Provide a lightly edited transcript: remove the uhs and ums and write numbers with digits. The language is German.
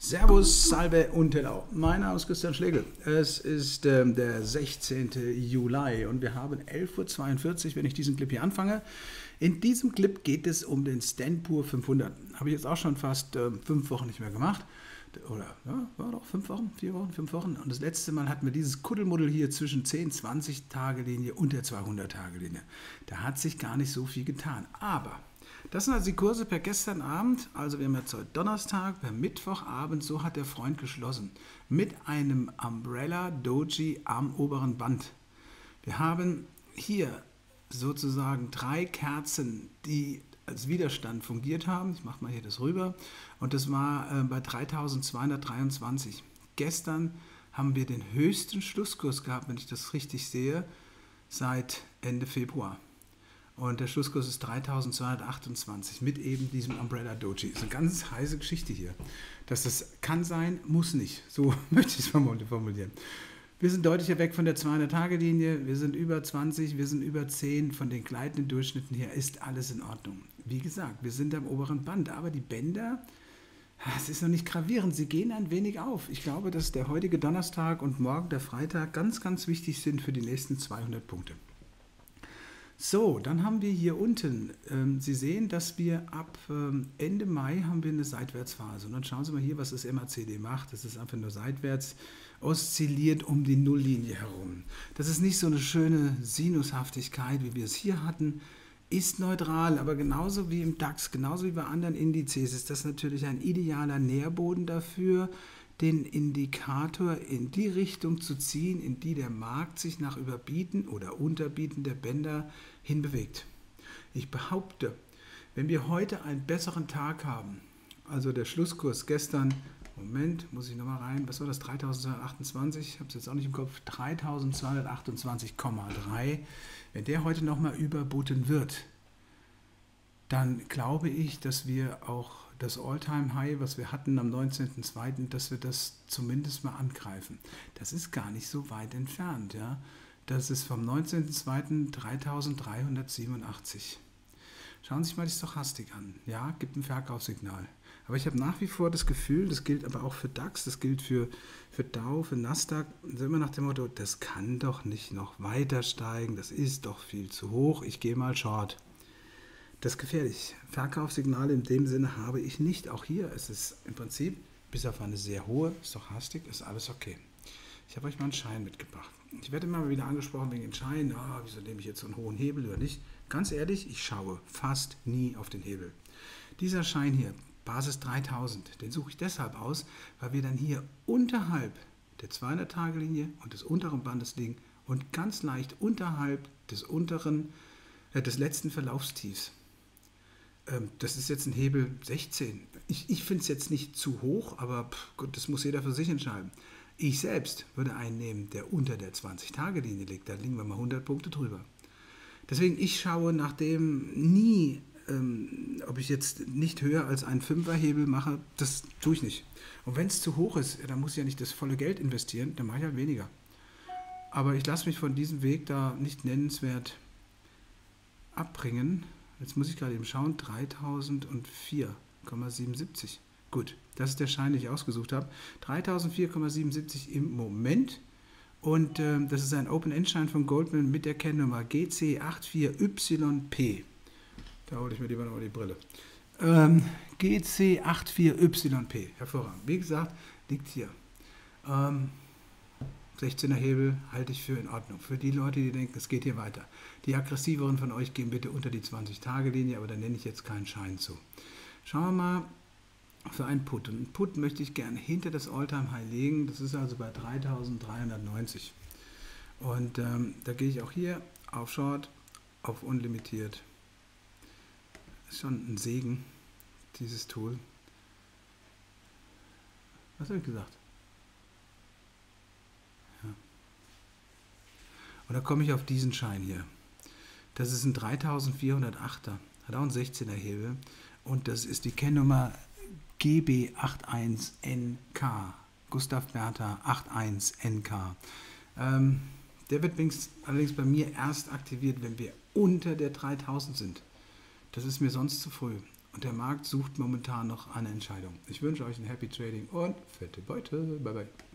Servus, Salve und Hello. Mein Name ist Christian Schlegel. Es ist der 16. Juli und wir haben 11:42 Uhr, wenn ich diesen Clip hier anfange. In diesem Clip geht es um den Stenpur 500. Habe ich jetzt auch schon fast 5 Wochen nicht mehr gemacht. Oder, ja, war doch 5 Wochen, 4 Wochen, 5 Wochen. Und das letzte Mal hatten wir dieses Kuddelmuddel hier zwischen 10-20-Tage-Linie und der 200-Tage-Linie. Da hat sich gar nicht so viel getan. Aber das sind also die Kurse per gestern Abend, also wir haben jetzt heute Donnerstag, per Mittwochabend, so hat der Freund geschlossen, mit einem Umbrella Doji am oberen Band. Wir haben hier sozusagen 3 Kerzen, die als Widerstand fungiert haben. Ich mache mal hier das rüber und das war bei 3223. Gestern haben wir den höchsten Schlusskurs gehabt, wenn ich das richtig sehe, seit Ende Februar. Und der Schlusskurs ist 3228 mit eben diesem Umbrella Doji. Das ist eine ganz heiße Geschichte hier. Dass das kann sein, muss nicht. So möchte ich es formulieren. Wir sind deutlich weg von der 200-Tage-Linie. Wir sind über 20, wir sind über 10. Von den gleitenden Durchschnitten her ist alles in Ordnung. Wie gesagt, wir sind am oberen Band. Aber die Bänder, es ist noch nicht gravierend. Sie gehen ein wenig auf. Ich glaube, dass der heutige Donnerstag und morgen der Freitag ganz, ganz wichtig sind für die nächsten 200 Punkte. So, dann haben wir hier unten, Sie sehen, dass wir ab Ende Mai haben wir eine Seitwärtsphase. Und dann schauen Sie mal hier, was das MACD macht. Das ist einfach nur seitwärts, oszilliert um die Nulllinie herum. Das ist nicht so eine schöne Sinushaftigkeit, wie wir es hier hatten, ist neutral, aber genauso wie im DAX, genauso wie bei anderen Indizes, ist das natürlich ein idealer Nährboden dafür, den Indikator in die Richtung zu ziehen, in die der Markt sich nach Überbieten oder Unterbieten der Bänder hinbewegt. Ich behaupte, wenn wir heute einen besseren Tag haben, also der Schlusskurs gestern, Moment, muss ich nochmal rein, was war das, 3228, ich habe es jetzt auch nicht im Kopf, 3228,3, wenn der heute nochmal überboten wird, dann glaube ich, dass wir auch das All-Time-High, was wir hatten am 19.02., dass wir das zumindest mal angreifen. Das ist gar nicht so weit entfernt. Ja? Das ist vom 19.02. 3387. Schauen Sie sich mal die Stochastik an. Ja, gibt ein Verkaufssignal. Aber ich habe nach wie vor das Gefühl, das gilt aber auch für DAX, das gilt für Dow, für Nasdaq, also immer nach dem Motto, das kann doch nicht noch weiter steigen, das ist doch viel zu hoch, ich gehe mal short. Das ist gefährlich. Verkaufssignale in dem Sinne habe ich nicht. Auch hier ist es im Prinzip, bis auf eine sehr hohe Stochastik, ist alles okay. Ich habe euch mal einen Schein mitgebracht. Ich werde immer wieder angesprochen wegen den Scheinen. Wieso nehme ich jetzt so einen hohen Hebel oder nicht? Ganz ehrlich, ich schaue fast nie auf den Hebel. Dieser Schein hier, Basis 3000, den suche ich deshalb aus, weil wir dann hier unterhalb der 200-Tage-Linie und des unteren Bandes liegen und ganz leicht unterhalb des letzten Verlaufstiefs. Das ist jetzt ein Hebel 16. Ich finde es jetzt nicht zu hoch, aber gut, das muss jeder für sich entscheiden. Ich selbst würde einen nehmen, der unter der 20-Tage-Linie liegt. Da liegen wir mal 100 Punkte drüber. Deswegen, ich schaue nach dem nie, ob ich jetzt nicht höher als einen 5er-Hebel mache, das tue ich nicht. Und wenn es zu hoch ist, dann muss ich ja nicht das volle Geld investieren, dann mache ich halt weniger. Aber ich lasse mich von diesem Weg da nicht nennenswert abbringen. Jetzt muss ich gerade eben schauen, 3004,77. Gut, das ist der Schein, den ich ausgesucht habe. 3004,77 im Moment. Und das ist ein Open-End-Schein von Goldman mit der Kennnummer GC84YP. Da hole ich mir lieber noch die Brille. GC84YP, hervorragend. Wie gesagt, liegt hier. 16er Hebel halte ich für in Ordnung. Für die Leute, die denken, es geht hier weiter. Die aggressiveren von euch gehen bitte unter die 20-Tage-Linie, aber da nenne ich jetzt keinen Schein zu. Schauen wir mal für einen Put. Und einen Put möchte ich gerne hinter das All-Time-High legen. Das ist also bei 3390. Und da gehe ich auch hier auf Short, auf unlimitiert. Ist schon ein Segen, dieses Tool. Was habe ich gesagt? Und da komme ich auf diesen Schein hier. Das ist ein 3408er, hat auch einen 16er Hebel und das ist die Kennnummer GB81NK, Gustav Bertha 81NK. Der wird allerdings bei mir erst aktiviert, wenn wir unter der 3000 sind. Das ist mir sonst zu früh. Und der Markt sucht momentan noch eine Entscheidung. Ich wünsche euch ein Happy Trading und fette Beute. Bye bye.